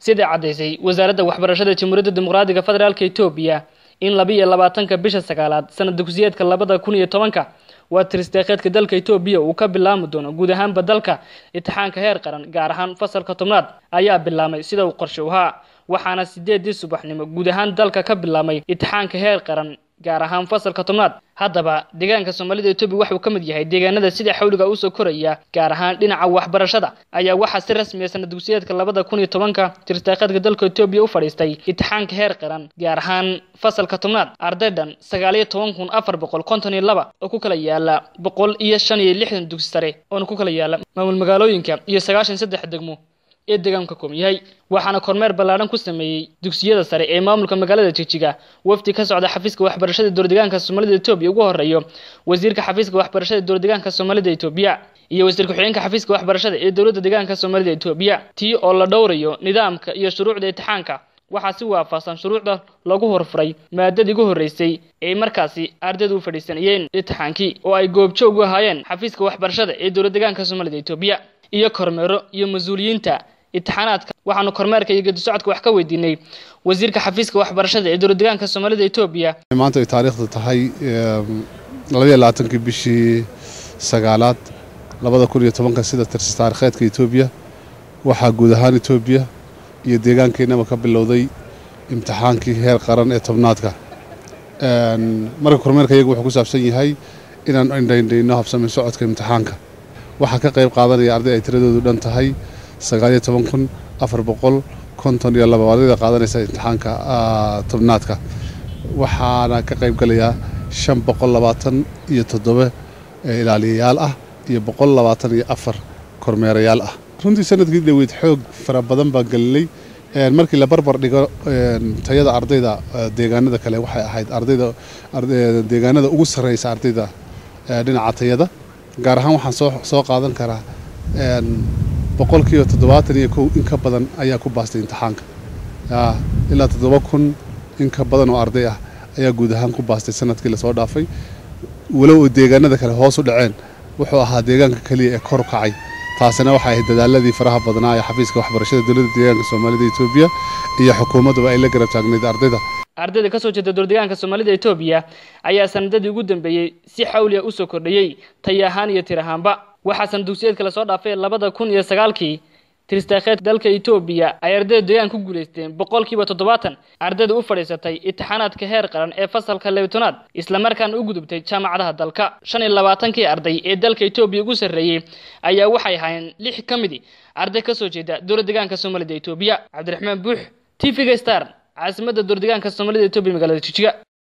sida cadeysay wasaaradda waxbarashada Jamhuuriyadda Dimuqraadiga Federaalka Itoobiya in 22 bisha sagaalaad sanad dugsiyeedka 2010 waa tiristaqeedka dalka Itoobiya uu ka bilaamo doono guud ahaan badalka imtixaanka heer qaran gaar ahaan fasalka 10aad ayaa bilaamay sida uu qorshe u ahaa waxaana 8 subaxnimo guud ahaan dalka ka bilaamay imtixaanka heer qaran gaar ahaan fasalka 10aad haddaba deegaanka Soomaalida Itoobiya waxa uu ka mid yahay deegaanada sida xawliga u soo koraya gaar ahaan dhinaca waxbarashada ayaa waxa si rasmi ah sanad dugsiyeedka 2010 tiristaqeedka dalka Itoobiya u fadhiistay imtixaanka heer qaran gaar ahaan fasalka 10aad ardaydan 19452 oo ku kala yaala 165 dugsi sare oo ku kala yaala maamul magaalooyinka iyo 93 degmo ee deegaanka Koomiyay waxaana kormeer ballaaran ku sameeyay dugsiyada sare ee maamulka magaalada Jigjiga wafdi ka socda xafiiska waxbarashada dowladdeegaanka Soomaalida Itoobiya ugu horeeyo wasiirka xafiiska waxbarashada dowladdeegaanka Soomaalida Itoobiya iyo wasiirka xigeenka xafiiska waxbarashada ee dowladda deegaanka Soomaalida Itoobiya tii oo la dhowrayo nidaamka iyo shuruucda imtixaanka waxa si waafaqsan shuruucda lagu horfuray maadadii ugu horeysay ee markaasi ardaydu u fadhiisanayeen imtixaankii oo ay goobjoog u ahaayeen xafiiska waxbarashada ee dowladdeegaanka Soomaalida Itoobiya iyo kormeero iyo mas'uuliyiinta imtixaanaadka waxaanu kormeerka iyo gedi socodka wax ka weydiinay wasiirka xafiiska waxbarashada ee dowladdeegaanka Soomaalida Itoobiya maanta ay taariikhdu tahay 22 bishii sagaalaad 2010 sida tirsi taariikheedka Itoobiya waxa guud ahaan Itoobiya iyo deegaankeenaba ka bilowday imtixaankii heer qaran ee 10aadka marka kormeerka iyagu wuxuu ku saabsan yahay inaan indhaynayno habsami socodka imtixaanka waxa ka qayb qaadanaya arday ay tiradoodu dhan tahay 19452 ardayda qaadanaysa imtixaanka 10aadka waxaana ka qayb galaya 527 ilaaliyayaal ah iyo 124 kormeerayaal ah runtii sanadkii dhaweyd xoog fara badan baa galay markii la barbar dhigo tayada ardayda deegaanada kale waxay ahayd ardayda deegaanada ugu sareysa ardayda dhinaca tayada gaar ahaan waxaan soo qaadan karaa boqolkiiba 71 in ka badan ayaa ku baastay imtixaanka ilaa 7000 in ka badan oo arday ah ayaa guud ahaan ku baastay sanadkii la soo dhaafay walow deegaanada kale hoos u dhaceen wuxuu ahaa deegaanka kaliya ee kor u kacay taasina waxa ay dadaaladii faraha badnaa ee xafiiska waxbarashada dowladda deegaanka Soomaalida Itoobiya iyo xukuumaddu ay la garab taagnayd ardayda ka soo jeeda dowladdeegaanka Soomaalida Itoobiya ayaa sanadadii ugu dambeeyay si xawli ah u soo kordhayay tayahan iyo tirahanba waxaan dugsiyeedka la soo dhaafay 2009kii tiristaqeed dalka Itoobiya ay ardayda deegaanka ku guuleysteen 70% ardayda u fadhiisatay imtixaanaadka heer qaran ee fasalka 12aad isla markaana u gudubtay jaamacadaha dalka 25kii arday ee dalka Itoobiya ugu sareeyay ayaa waxay ahaayeen 6 kamid arday ka soo jeeda dowladdeegaanka Soomaalida Itoobiya Cabdiraxmaan Buux TV Star caasimadda dowladdeegaanka Soomaalida Itoobiya magaalada Jigjiga